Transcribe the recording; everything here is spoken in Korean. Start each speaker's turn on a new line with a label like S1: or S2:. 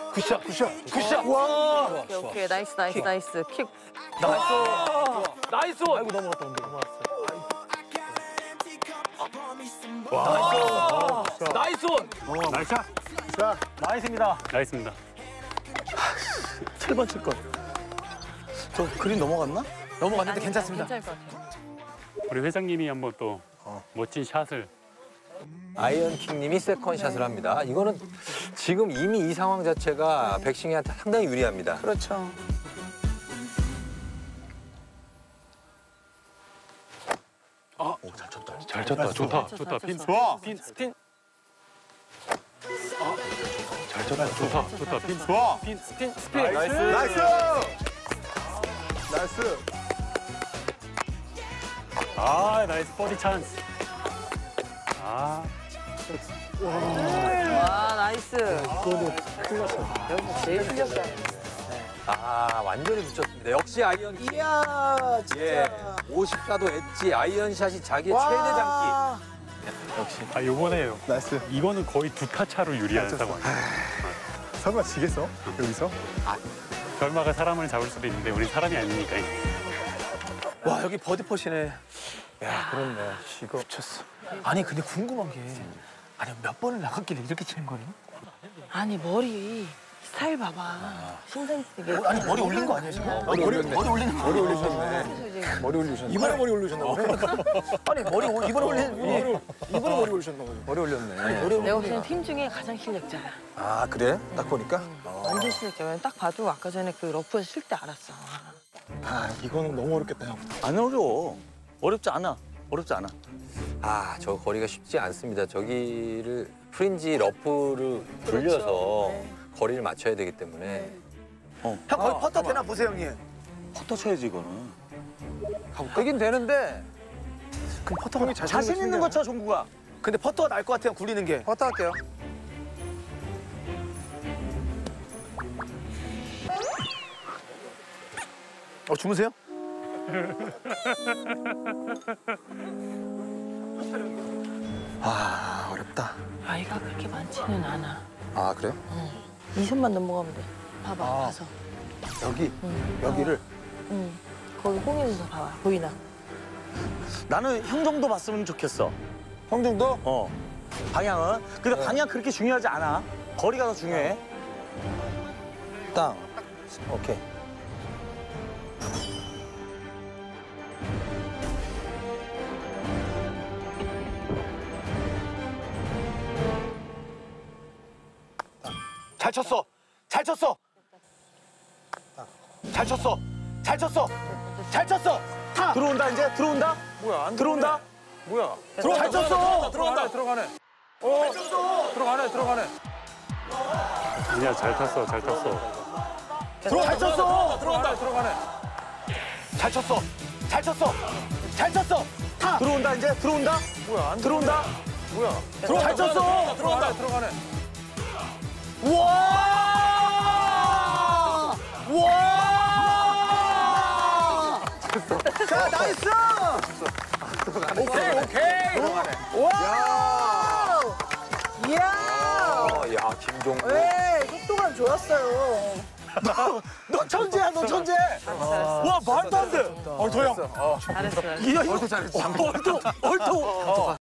S1: 굿샷. 와.
S2: 오케이. 나이스. 킥.
S1: 나이스.
S3: 아이고 넘어갔다.
S1: 나이스.
S3: 나이스.
S4: 자,
S3: 나이스입니다.
S5: 나이스입니다.
S3: 7번 칠 걸. 저 그린 넘어갔나?
S1: 넘어갔는데 괜찮습니다.
S2: 괜찮을 것 같아요.
S5: 우리 회장님이 한번 또 멋진 샷을.
S6: 아이언킹님이 세컨샷을 합니다. 이거는 지금 이미 이 상황 자체가 백싱이한테 상당히 유리합니다.
S3: 그렇죠.
S5: 잘 쳤다. 좋다. 핀.
S3: 좋아.
S5: 핀.
S3: 핀.
S5: 잘 쳤다. 좋다. 핀.
S3: 좋아.
S5: 스핀.
S3: 나이스.
S4: 나이스.
S5: 아, 나이스 버디 찬스. 아,
S2: 와, 나이스. 제일 틀렸다.
S6: 아, 완전히 붙였습니다. 역시 아이언킹.
S4: 이야,
S6: 예, 54도 엣지 아이언샷이 자기의 최대 장기.
S5: 아 요번에요.
S4: 나이스.
S5: 이거는 거의 두 타 차로 유리하다고.
S4: 설마 지겠어? 여기서?
S5: 결마가 사람을 잡을 수도 있는데 우리 사람이 아니니까.
S3: 와 여기 버디 퍼시네.
S4: 야, 그렇네. 이거
S3: 쳤어. 아니 근데 궁금한 게 아니 몇 번을 나갔길래 이렇게 치는 거니?
S2: 아니, 머리 스타일 봐봐. 신생되게.
S3: 아니 머리 올린 거 아니에요 지금?
S6: 머리 올렸네.
S3: 머리 올리는 거.
S4: 머리 올리셨네.
S2: 이제
S4: 머리 올리셨네. 이번에 머리 올리셨나 보네.
S3: 아니 머리 이번에 올린
S4: 이번에 머리 올리셨나 보네.
S6: 머리 올렸네.
S2: 내가 볼 때는 팀 중에 가장 실력자야.
S4: 아, 그래? 딱 보니까?
S2: 완전 실력자야. 딱 봐도 아까 전에 그 러프에서 칠 때 알았어.
S4: 아, 이거는 너무 어렵겠다, 형.
S3: 안 어려워. 어렵지 않아.
S6: 아, 저 거리가 쉽지 않습니다. 저기를 프린지 러프를 돌려서 거리를 맞춰야 되기 때문에.
S3: 형 거기 퍼터 되나 보세요 형님. 퍼터 쳐야지 이거는.
S6: 되긴 되는데.
S3: 그럼 퍼터가 자신 있는 거 쳐 종구가. 근데 퍼터가 나을 것 같아요 굴리는 게.
S6: 퍼터 할게요.
S3: 주무세요?
S4: 아, 어렵다.
S2: 아이가 그렇게 많지는 않아.
S4: 아, 그래요?
S2: 이 선만 넘어가면 돼. 봐봐, 봐서.
S4: 여기? 여기를?
S2: 응. 거기 홍인에서 봐봐. 보이나?
S7: 나는 형 정도 봤으면 좋겠어.
S4: 형 정도?
S7: 방향은. 근데 방향 그렇게 중요하지 않아. 거리가 더 중요해.
S4: 땅. 오케이.
S3: 잘 쳤어. 타.
S7: 들어온다 이제? 들어온다?
S3: 뭐야 안
S7: 들어온다?
S3: 뭐야?
S7: 잘 쳤어.
S3: 들어가네. 들어가네.
S5: 아니야, 잘 탔어.
S3: 잘 쳤어. 들어가네. 잘 쳤어. 타.
S7: 들어온다 이제? 들어온다?
S3: 뭐야 안
S7: 들어온다?
S3: 잘 쳤어. 들어가네.
S4: 자, 나이스!
S3: 오케이.
S4: 와! 이야!
S6: 야, 김종국.
S4: 네, 속도감 좋았어요. 너 천재야, 너 천재!
S7: 와 말도 안 돼.
S3: 도영.
S2: 잘했어.
S7: 이야 이거 얼토.